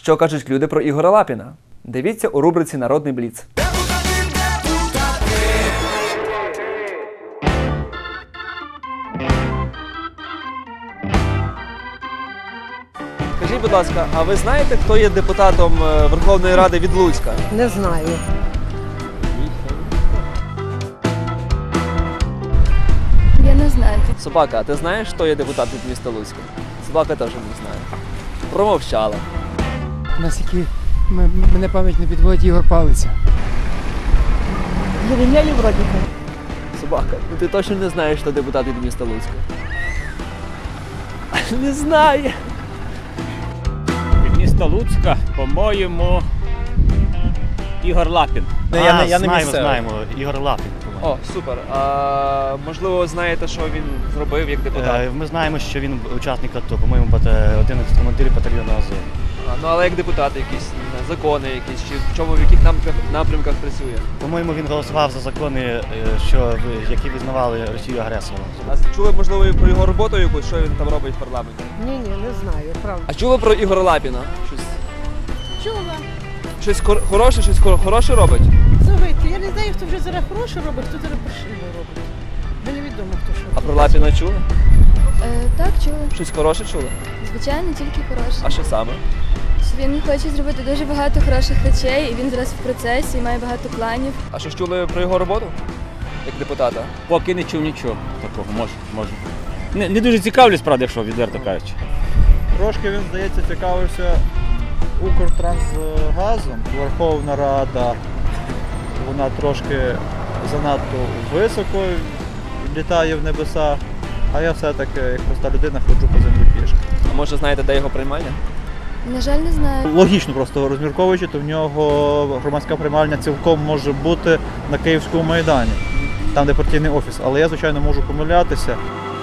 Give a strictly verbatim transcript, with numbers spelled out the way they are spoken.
Що кажуть люди про Ігоря Лапіна? Дивіться у рубриці «Народний бліц». Скажіть, будь ласка, а ви знаєте, хто є депутатом Верховної Ради від Луцька? Не знаю. Я не знаю. Собака, а ти знаєш, хто є депутат від міста Луцька? Собака теж не знає. Промовчала. Наскільки мене пам'ять не підводить, Ігор Палиця. Єремєєв вроді. Собака, ну ти точно не знаєш, хто депутат від міста Луцька? Не знає. Від міста Луцька, по-моєму, Ігор Лапін. А, я не, я не знаємо, місцевий. знаємо. Ігор Лапін. О, супер. А можливо, ви знаєте, що він зробив як депутат? Е, Ми знаємо, що він учасник АТО, по-моєму, бата- один із командирів батальйону Азов. А, ну але як депутат якісь не знаю, закони якісь, чи в чому, в яких напрямках, напрямках працює? По-моєму, він голосував за закони, е, що, ви- які визнавали Росію агресором. А чули, можливо, і про його роботу якусь, що він там робить в парламенті? Ні, ні, не знаю, правда. А чули про Ігоря Лапіна? Щось, Чула. щось кор- хороше, щось кор- хороше робить? Слухайте, я не знаю, хто вже зараз хороше робить, хто зараз паршиво робить. Мені відомо, хто що. А про Лапіна чули? Е, так, чула. Щось хороше чули? Звичайно, тільки хороше. А що саме? Він хоче зробити дуже багато хороших речей, і він зараз в процесі, і має багато планів. А що ж чули про його роботу? Як депутата? Поки не чув нічого такого, може, може. Не, не дуже цікавлюсь, правда, якщо відверто кажучи. Трошки він, здається, цікавився Укртрансгазом. Верховна Рада, вона трошки занадто високо літає в небеса, а я все-таки, як проста людина, ходжу по землі пішки. А може знаєте, де його приймальня? На жаль, не знаю. Логічно просто розмірковуючи, то в нього громадська приймальня цілком може бути на Київському майдані, там де партійний офіс. Але я, звичайно, можу помилятися.